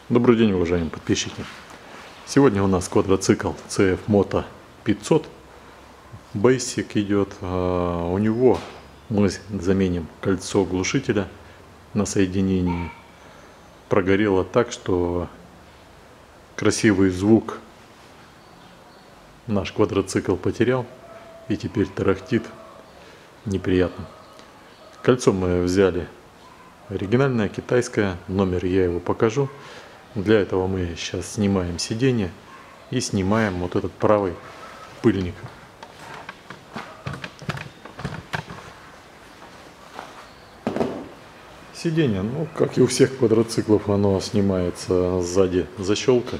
Добрый день, уважаемые подписчики! Сегодня у нас квадроцикл CF Moto 500 Basic идет. У него мы заменим кольцо глушителя на соединении. Прогорело так, что красивый звук наш квадроцикл потерял и теперь тарахтит неприятно. Кольцо мы взяли оригинальное, китайское, номер я его покажу. Для этого мы сейчас снимаем сиденье и снимаем вот этот правый пыльник. Сиденье, ну как и у всех квадроциклов, оно снимается сзади защелкой.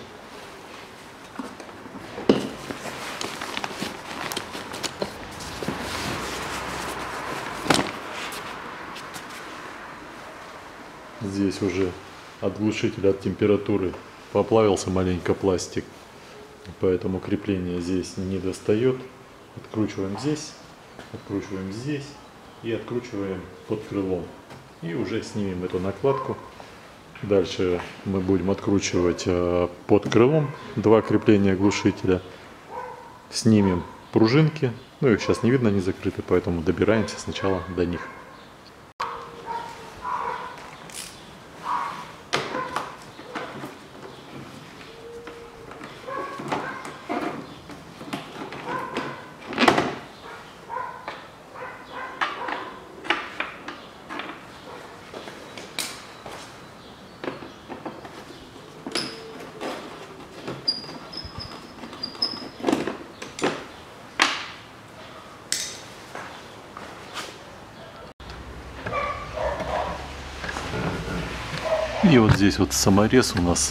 Здесь уже от глушителя, от температуры поплавился маленько пластик, поэтому крепление здесь не достает. Откручиваем здесь и откручиваем под крылом. И уже снимем эту накладку. Дальше мы будем откручивать под крылом два крепления глушителя. Снимем пружинки. Ну их сейчас не видно, они закрыты, поэтому добираемся сначала до них. И вот здесь вот саморез у нас.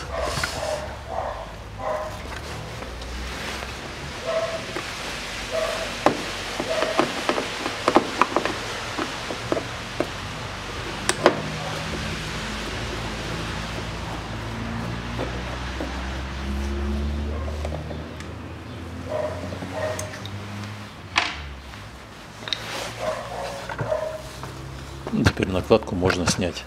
Теперь накладку можно снять.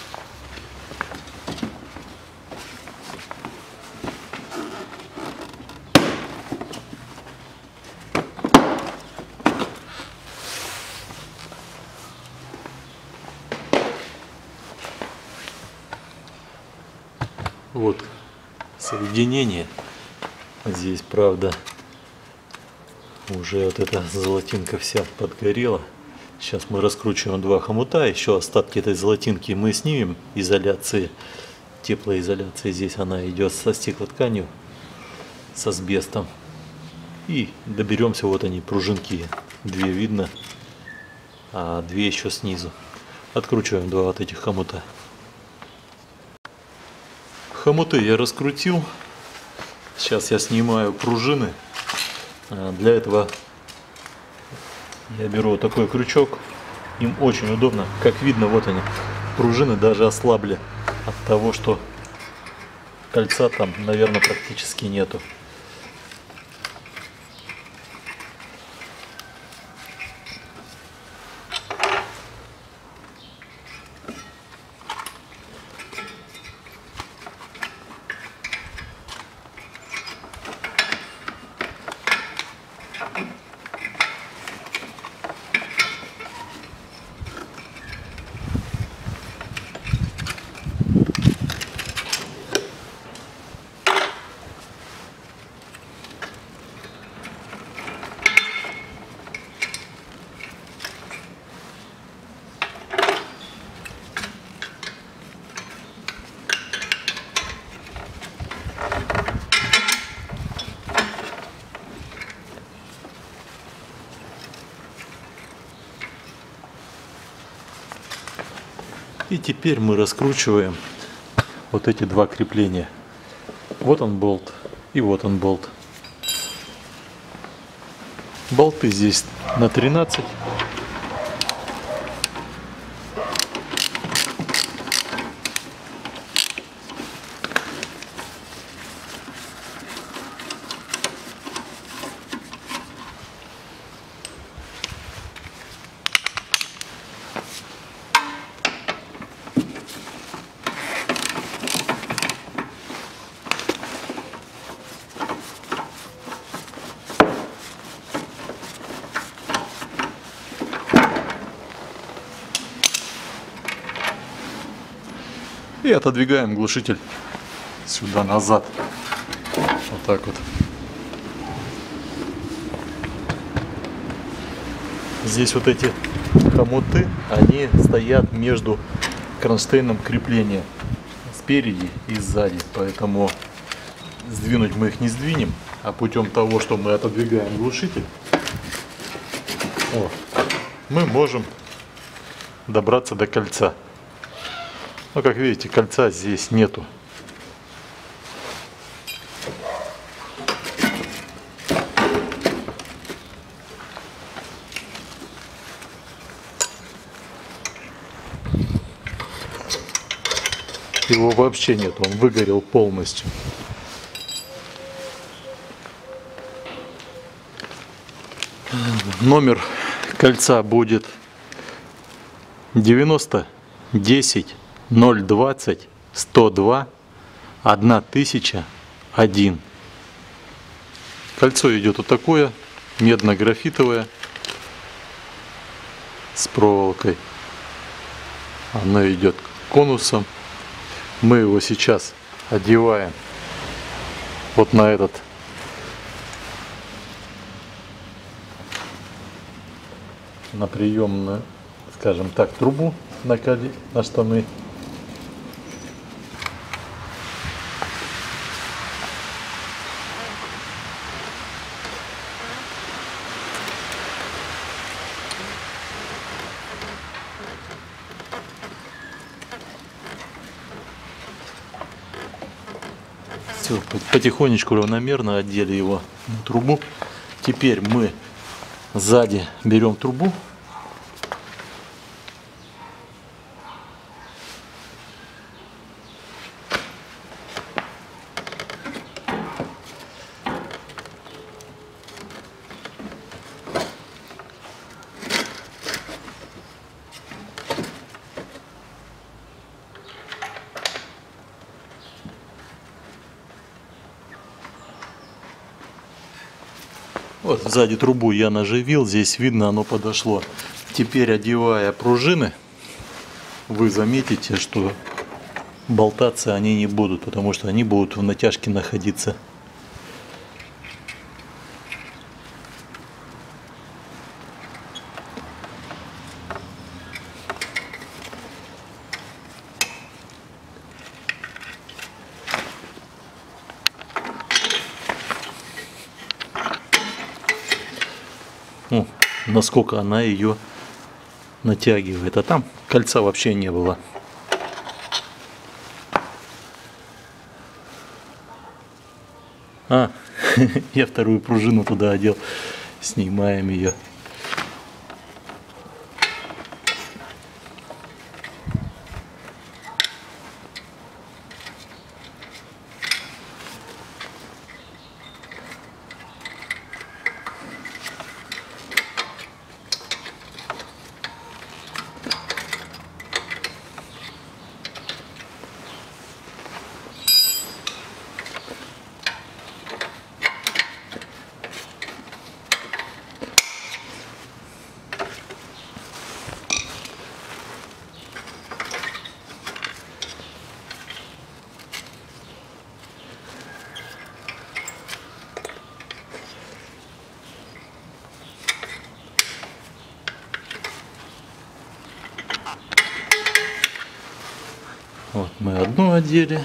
Вот соединение. Здесь, правда, уже вот эта золотинка вся подгорела. Сейчас мы раскручиваем два хомута. Еще остатки этой золотинки мы снимем. Изоляции, теплоизоляция. Здесь она идет со стеклотканью, с асбестом. И доберемся, вот они, пружинки. Две видно, а две еще снизу. Откручиваем два вот этих хомута. Хомуты я раскрутил. Сейчас я снимаю пружины. Для этого я беру вот такой крючок. Им очень удобно. Как видно, вот они. Пружины даже ослабли от того, что кольца там, наверное, практически нету. И теперь мы раскручиваем вот эти два крепления. Вот он болт и вот он болт. Болты здесь на 13. И отодвигаем глушитель сюда назад. Вот так вот. Здесь вот эти хомуты, они стоят между кронштейном крепления спереди и сзади, поэтому сдвинуть мы их не сдвинем, а путем того, что мы отодвигаем глушитель, мы можем добраться до кольца. Но, как видите, кольца здесь нету. Его вообще нет, он выгорел полностью. Номер кольца будет 90 10 020 102 1001. Кольцо идет вот такое, медно-графитовое, с проволокой. Оно идет конусом. Мы его сейчас одеваем вот на этот на приемную, скажем так, трубу на штаны. Все, потихонечку равномерно одели его на трубу. Теперь мы сзади берем трубу. Вот сзади трубу я наживил, здесь видно, оно подошло. Теперь, одевая пружины, вы заметите, что болтаться они не будут, потому что они будут в натяжке находиться. Насколько она ее натягивает, а там кольца вообще не было. Я вторую пружину туда одел. Снимаем ее. Вот мы одну одели.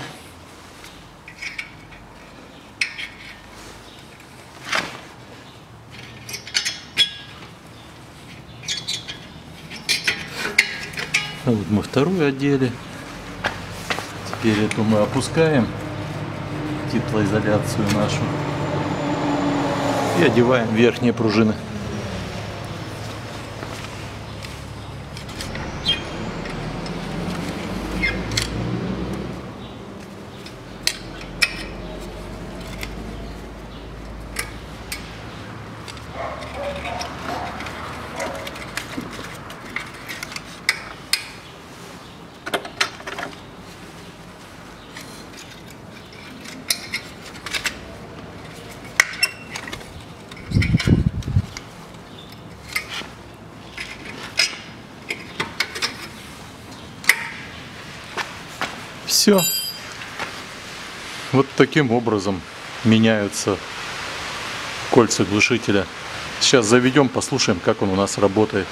Вот мы вторую одели. Теперь эту мы опускаем, теплоизоляцию нашу, и одеваем верхние пружины. Все. Вот таким образом меняются кольца глушителя. Сейчас заведем, послушаем, как он у нас работает.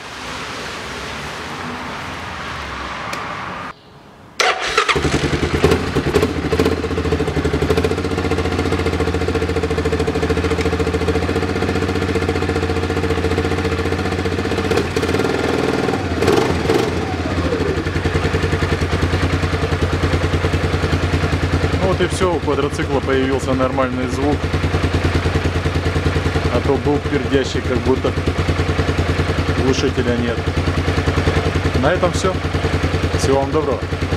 Вот и все, у квадроцикла появился нормальный звук. А то был пердящий, как будто глушителя нет. На этом все. Всего вам доброго.